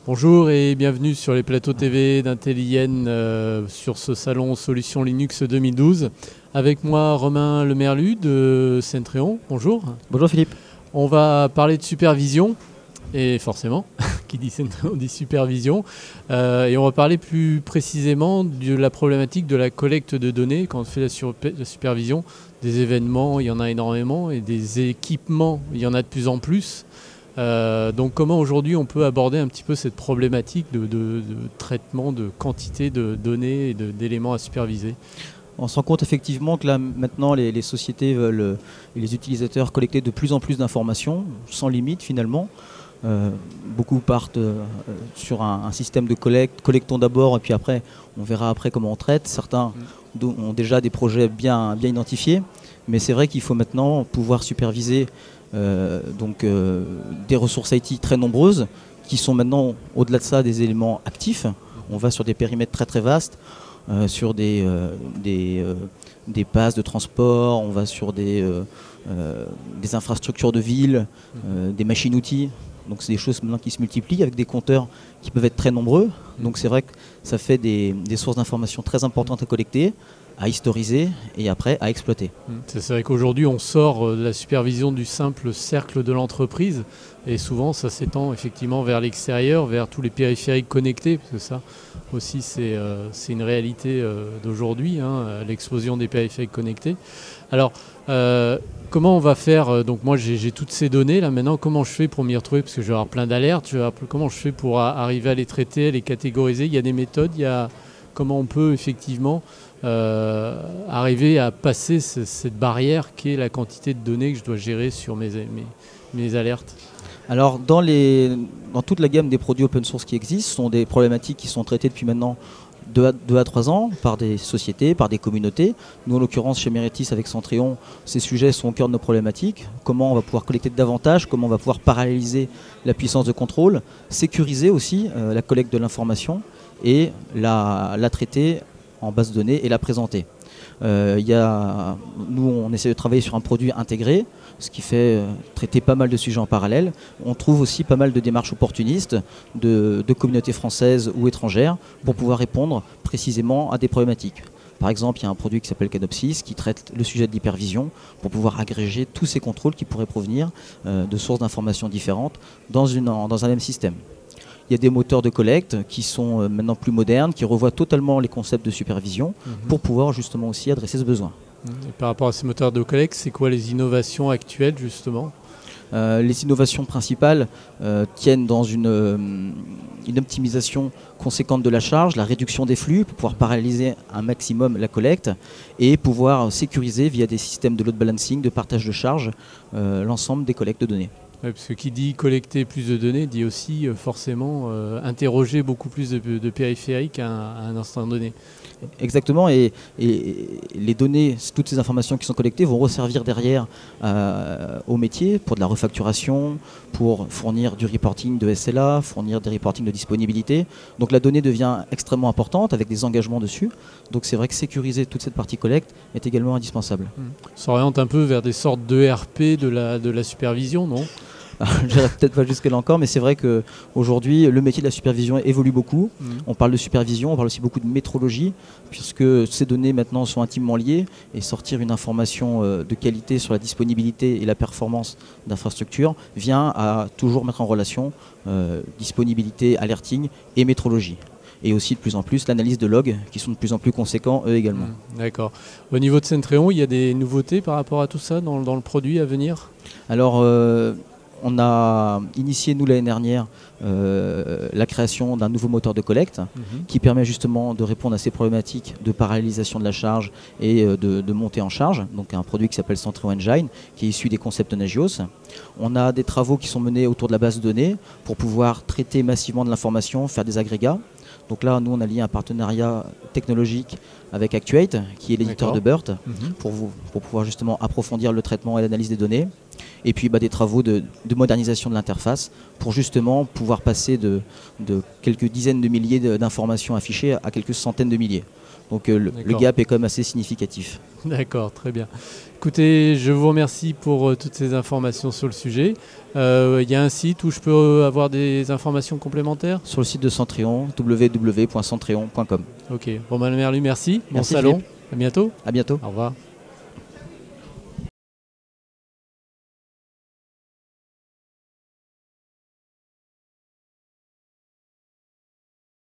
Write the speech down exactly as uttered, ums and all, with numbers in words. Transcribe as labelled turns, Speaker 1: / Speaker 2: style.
Speaker 1: Bonjour et bienvenue sur les plateaux T V d'Intellienne euh, sur ce salon Solutions Linux deux mille douze. Avec moi Romain Lemerlu de Centréon. Bonjour.
Speaker 2: Bonjour Philippe.
Speaker 1: On va parler de supervision et forcément, qui dit Centréon dit supervision. Euh, et on va parler plus précisément de la problématique de la collecte de données quand on fait la, sur la supervision. Des événements, il y en a énormément et des équipements, il y en a de plus en plus. Euh, donc comment aujourd'hui on peut aborder un petit peu cette problématique de, de, de traitement de quantité de données et d'éléments à superviser?
Speaker 2: On se rend compte effectivement que là maintenant les, les sociétés veulent, et les utilisateurs collecter de plus en plus d'informations, sans limite finalement. Euh, beaucoup partent euh, sur un, un système de collecte, collectons d'abord et puis après on verra après comment on traite. Certains mmh. ont déjà des projets bien, bien identifiés, mais c'est vrai qu'il faut maintenant pouvoir superviser Euh, donc euh, des ressources I T très nombreuses qui sont maintenant au-delà de ça des éléments actifs. On va sur des périmètres très très vastes, euh, sur des, euh, des, euh, des passes de transport, on va sur des, euh, euh, des infrastructures de ville, euh, des machines-outils. Donc c'est des choses maintenant qui se multiplient avec des compteurs qui peuvent être très nombreux. Donc c'est vrai que ça fait des, des sources d'informations très importantes à collecter, à historiser et après à exploiter.
Speaker 1: C'est vrai qu'aujourd'hui on sort de la supervision du simple cercle de l'entreprise et souvent ça s'étend effectivement vers l'extérieur, vers tous les périphériques connectés, parce que ça aussi c'est euh, c'est une réalité euh, d'aujourd'hui, hein, l'explosion des périphériques connectés. Alors euh, comment on va faire? Donc moi j'ai toutes ces données là maintenant, comment je fais pour m'y retrouver? Parce que je vais avoir plein d'alertes, comment je fais pour arriver à les traiter, à les catégoriser? Il y a des méthodes, il y a comment on peut effectivement euh, arriver à passer ce, cette barrière qui est la quantité de données que je dois gérer sur mes, mes, mes alertes?
Speaker 2: Alors dans, les, dans toute la gamme des produits open source qui existent, ce sont des problématiques qui sont traitées depuis maintenant deux à trois ans par des sociétés, par des communautés. Nous en l'occurrence chez Meritis avec Centréon, ces sujets sont au cœur de nos problématiques. Comment on va pouvoir collecter davantage, comment on va pouvoir paralléliser la puissance de contrôle, sécuriser aussi euh, la collecte de l'information et la, la traiter en base de données et la présenter. Euh, y a, nous on essaie de travailler sur un produit intégré, ce qui fait euh, traiter pas mal de sujets en parallèle. On trouve aussi pas mal de démarches opportunistes de, de communautés françaises ou étrangères pour pouvoir répondre précisément à des problématiques. Par exemple, il y a un produit qui s'appelle Canopsys qui traite le sujet de l'hypervision pour pouvoir agréger tous ces contrôles qui pourraient provenir euh, de sources d'informations différentes dans, une, dans un même système. Il y a des moteurs de collecte qui sont maintenant plus modernes, qui revoient totalement les concepts de supervision mmh. pour pouvoir justement aussi adresser ce besoin.
Speaker 1: Et par rapport à ces moteurs de collecte, c'est quoi les innovations actuelles justement?
Speaker 2: euh, Les innovations principales euh, tiennent dans une, euh, une optimisation conséquente de la charge, la réduction des flux pour pouvoir paralléliser un maximum la collecte et pouvoir sécuriser via des systèmes de load balancing, de partage de charge, euh, l'ensemble des collectes de données.
Speaker 1: Ouais, parce que qui dit collecter plus de données dit aussi euh, forcément euh, interroger beaucoup plus de, de périphériques à un, à un instant donné.
Speaker 2: Exactement, et, et les données, toutes ces informations qui sont collectées vont resservir derrière euh, au métier pour de la refacturation, pour fournir du reporting de S L A, fournir des reportings de disponibilité. Donc la donnée devient extrêmement importante avec des engagements dessus. Donc c'est vrai que sécuriser toute cette partie collecte est également indispensable. Mmh.
Speaker 1: Ça s'oriente un peu vers des sortes d'E R P de la, de la supervision, non?
Speaker 2: Je n'irai peut-être pas jusque-là encore, mais c'est vrai qu'aujourd'hui, le métier de la supervision évolue beaucoup. Mmh. On parle de supervision, on parle aussi beaucoup de métrologie, puisque ces données maintenant sont intimement liées, et sortir une information de qualité sur la disponibilité et la performance d'infrastructures vient à toujours mettre en relation euh, disponibilité, alerting et métrologie. Et aussi de plus en plus l'analyse de logs qui sont de plus en plus conséquents eux également.
Speaker 1: Mmh, d'accord. Au niveau de Centréon, il y a des nouveautés par rapport à tout ça dans, dans le produit à venir?
Speaker 2: Alors, euh, on a initié, nous, l'année dernière, euh, la création d'un nouveau moteur de collecte mmh. qui permet justement de répondre à ces problématiques de parallélisation de la charge et euh, de, de montée en charge. Donc un produit qui s'appelle Centréon Engine, qui est issu des concepts Nagios. On a des travaux qui sont menés autour de la base de données pour pouvoir traiter massivement de l'information, faire des agrégats. Donc là, nous, on a lié un partenariat technologique avec Actuate, qui est l'éditeur de BERT, mmh. pour, vous, pour pouvoir justement approfondir le traitement et l'analyse des données. Et puis bah, des travaux de, de modernisation de l'interface pour justement pouvoir passer de, de quelques dizaines de milliers d'informations affichées à quelques centaines de milliers. Donc euh, le, le gap est quand même assez significatif.
Speaker 1: D'accord, très bien. Écoutez, je vous remercie pour euh, toutes ces informations sur le sujet. Il euh, y a un site où je peux avoir des informations complémentaires?
Speaker 2: Sur le site de Centréon, w w w point centréon point com.
Speaker 1: Ok, Romain Lemerlu, merci. Bon
Speaker 2: Merci
Speaker 1: salon,
Speaker 2: Philippe.
Speaker 1: à bientôt.
Speaker 2: À bientôt.
Speaker 1: Au revoir.